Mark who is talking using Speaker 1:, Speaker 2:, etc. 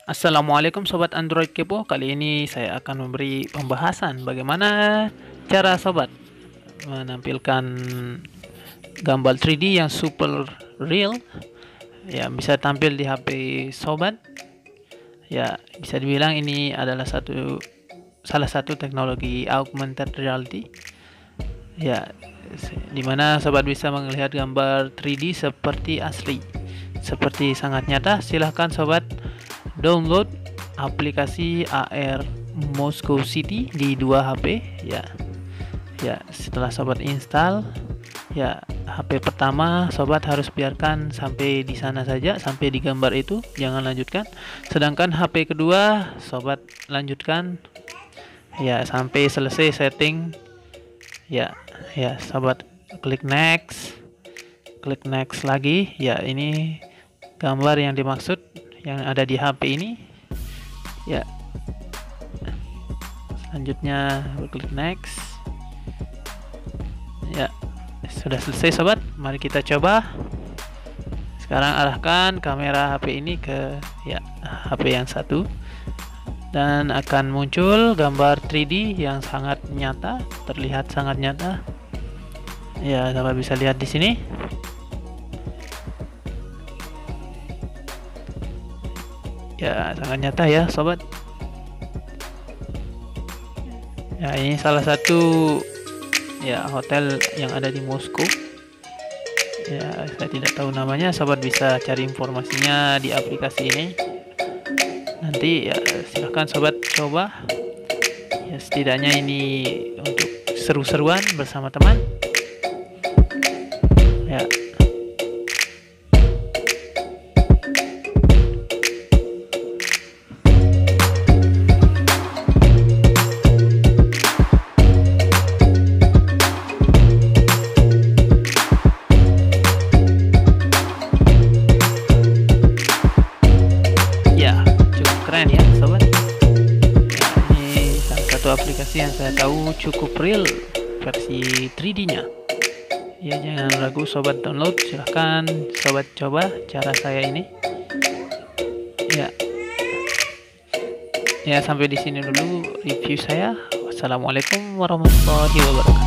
Speaker 1: Assalamualaikum Sobat Android Kepo. Kali ini saya akan memberi pembahasan bagaimana cara Sobat menampilkan gambar 3D yang super real, ya bisa tampil di HP Sobat. Ya bisa dibilang ini adalah salah satu teknologi augmented reality, ya dimana Sobat bisa melihat gambar 3D seperti asli, seperti sangat nyata. Silahkan Sobat download aplikasi AR Moscow City di dua HP ya. Setelah Sobat install, ya HP pertama Sobat harus biarkan sampai di sana saja, sampai di gambar itu, jangan lanjutkan. Sedangkan HP kedua Sobat lanjutkan ya sampai selesai setting. Ya Sobat klik next lagi. Ya, ini gambar yang dimaksud yang ada di HP ini. Ya, selanjutnya klik next. Ya, sudah selesai Sobat. Mari kita coba. Sekarang arahkan kamera HP ini ke HP yang satu, dan akan muncul gambar 3D yang sangat nyata, terlihat sangat nyata. Ya, Sobat bisa lihat di sini. Ya, sangat nyata ya Sobat. Ya, ini salah satu hotel yang ada di Moskow. Ya, saya tidak tahu namanya. Sobat bisa cari informasinya di aplikasi ini. Nanti ya silahkan Sobat coba. Ya, setidaknya ini untuk seru-seruan bersama teman. Ya. Keren ya Sobat. Ini salah satu aplikasi yang saya tahu cukup real versi 3D nya. Ya, jangan ragu Sobat download. Silahkan Sobat coba cara saya ini. Ya sampai di sini dulu review saya. Wassalamualaikum warahmatullahi wabarakatuh.